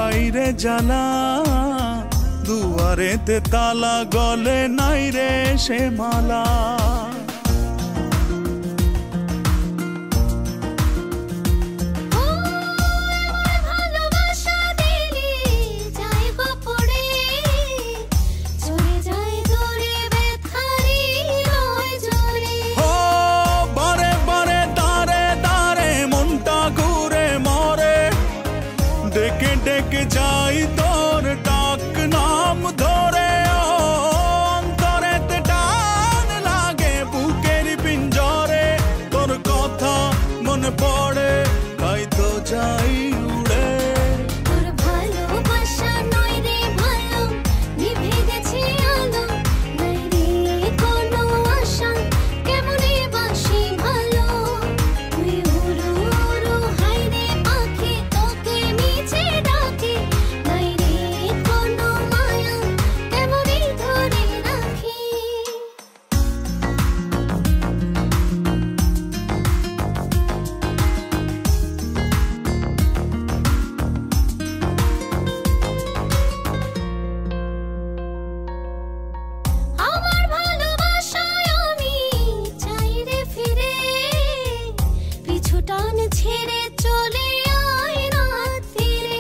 বাইরে জ্বালা, দুয়ারেতে তালা, গলে নাই রে সে মালা। ডেকে ডেকে যাই তোর ডাক নাম ধরে, অন্তরেতে টান লাগে বুকের পিঞ্জরে। তোর কথা মনে পড়ে তাই তো যাই উড়ে। তোর ভালোবাসা নয় রে ভালো, নিভে গেছে আলো, নাই রে কোনো আশা, কেমনে বাসি ভালো। তুই উড়ো উড়ো হাই রে পাখি, তোকে মিছে ডাকে, নাই রে কোনো মায়া, কেমনে ধরে রাখি। আমার ভালোবাসায় আমি চাই রে ফিরে, পিছু টান ছেড়ে চলে আয় রাত্রিরে।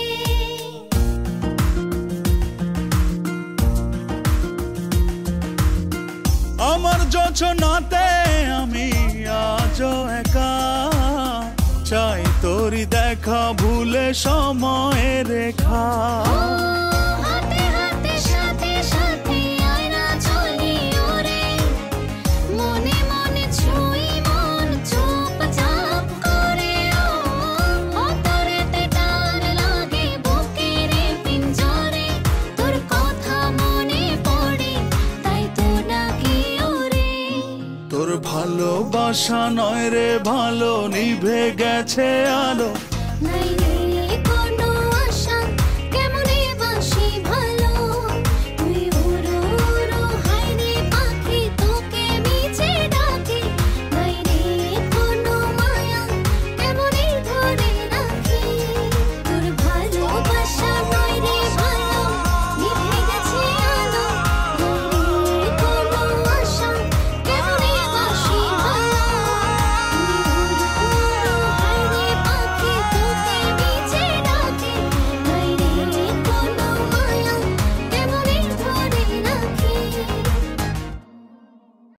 আমার যোছনাতে আমি আজও একা, চাই তোরি দেখা ভুলে সময়ের রেখা। হাতে হাতে সাথে সাথে আয় না চলি ওরে, মনে মনে ছুঁই মন চুপচাপ করে। অন্তরেতে টান লাগে বুকের পিঞ্জরে, তোর কথা মনে পড়ে তাই তো ডাকি ওরে। তোর ভালোবাসা নয় রে ভালো, নিভে গেছে আলো,